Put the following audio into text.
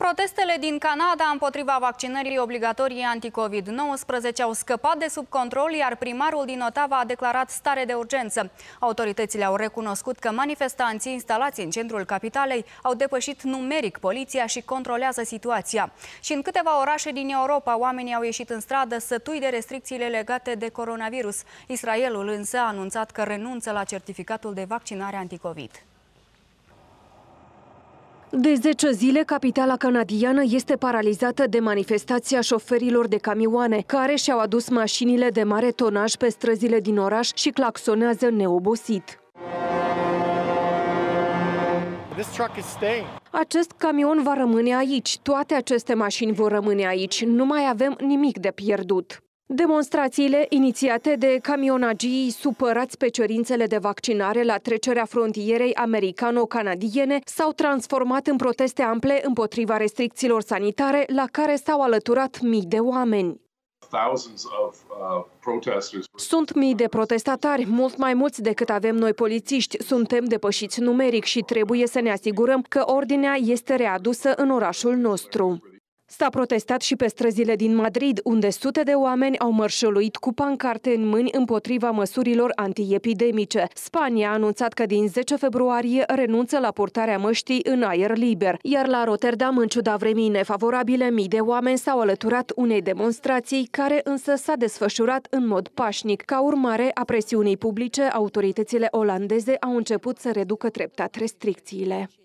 Protestele din Canada împotriva vaccinării obligatorii anti-COVID-19 au scăpat de sub control, iar primarul din Ottawa a declarat stare de urgență. Autoritățile au recunoscut că manifestanții instalați în centrul capitalei au depășit numeric poliția și controlează situația. Și în câteva orașe din Europa, oamenii au ieșit în stradă sătui de restricțiile legate de coronavirus. Israelul însă a anunțat că renunță la certificatul de vaccinare anti-COVID. De 10 zile, capitala canadiană este paralizată de manifestația șoferilor de camioane, care și-au adus mașinile de mare tonaj pe străzile din oraș și claxonează neobosit. Acest camion va rămâne aici, toate aceste mașini vor rămâne aici, nu mai avem nimic de pierdut. Demonstrațiile inițiate de camionagii supărați pe cerințele de vaccinare la trecerea frontierei americano-canadiene s-au transformat în proteste ample împotriva restricțiilor sanitare la care s-au alăturat mii de oameni. Sunt mii de protestatari, mult mai mulți decât avem noi polițiști. Suntem depășiți numeric și trebuie să ne asigurăm că ordinea este readusă în orașul nostru. S-a protestat și pe străzile din Madrid, unde sute de oameni au mărșăluit cu pancarte în mâini împotriva măsurilor antiepidemice. Spania a anunțat că din 10 februarie renunță la purtarea măștii în aer liber. Iar la Rotterdam, în ciuda vremii nefavorabile, mii de oameni s-au alăturat unei demonstrații care însă s-a desfășurat în mod pașnic. Ca urmare a presiunii publice, autoritățile olandeze au început să reducă treptat restricțiile.